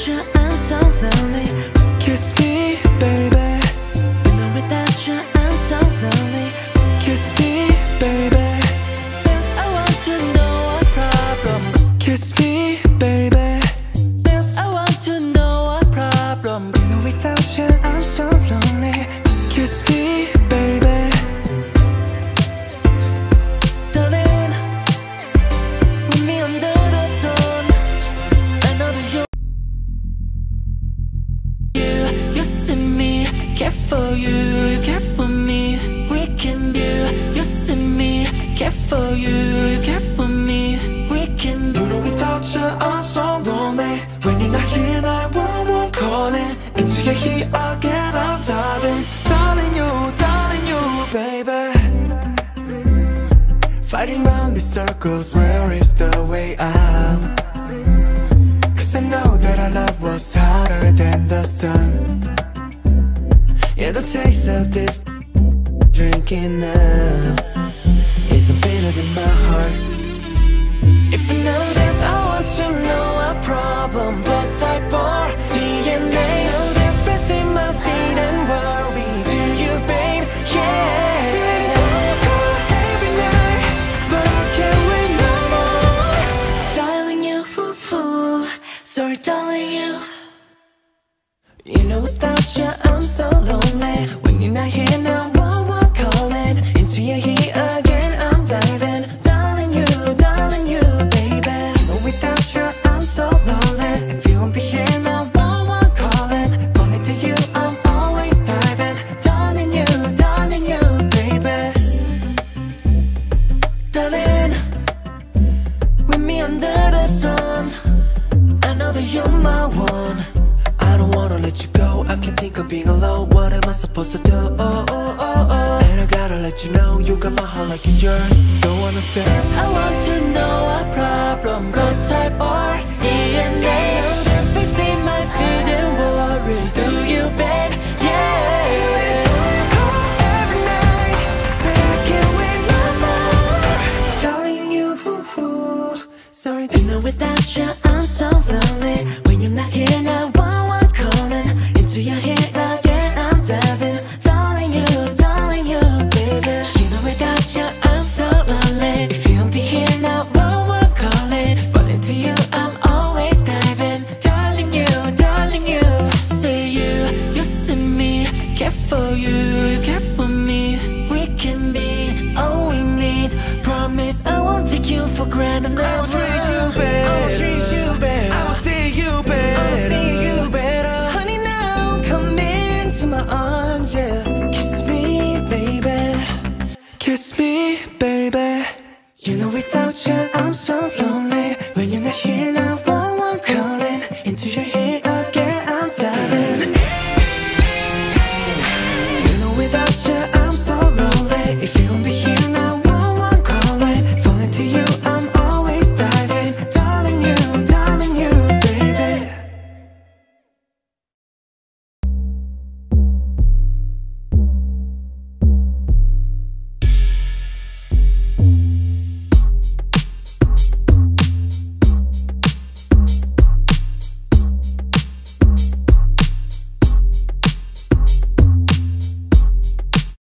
you, I'm so lonely. Kiss me, baby. You know without you, I'm so lonely. Kiss me, baby. I want to know our problem. Kiss me, baby. I want to know our problem. You know without you, I'm so lonely. Kiss me, baby. Darling, with me under the sun, I know that you see me, care for you care for me. We can do, you see me, care for you care for me. We can do. You know without you, I'm so lonely. When you're not here, 911 calling. Into your heat again, I'm diving. Darling you, baby. Fighting round these circles, where is the way out? Cause I know that our love was hotter than the sun. Yeah, the taste of this drinking now isn't bitter than my heart. If you know this, I want to know our problem. Blood type or DNA. Oh, there's stress in my feet and worry. Do you, babe? Yeah. Ready for a call every night, but I can't wait no more. Darling you, sorry darling you. You know without you, I'm so lonely. When you're not here, now one calling. Into your heat again, I'm diving. Darling you, baby. But without you, I'm so lonely. If you won't be here, now one calling. Only to you, I'm always diving. Darling you, baby. Darling, with me under the sun, I know that you're my one. I don't wanna let you go, I can't think of being alone. What am I supposed to do? And I gotta let you know, you got my heart like it's yours. Don't wanna say I want to know our problem. Blood type or DNA. Fixing my feet and worry. Do you, babe? Yeah. Every night, but I can't wait no more. Darling you, sorry. You know without you, I'm so lonely. When you're not here, now one calling. Into your head again, I'm diving. Darling you, baby. You know without you, I'm so lonely. If you won't be here, now one calling. Falling to you, I'm always diving. Darling you. I see you see me, care for you care for me. We can be all we need. Promise I won't take you for granted. I'll treat you better. I'll treat you better. I'll see you better. I'll see you better. Honey, now come into my arms, yeah. Kiss me, baby. Kiss me, baby. You know without you, I'm so lonely.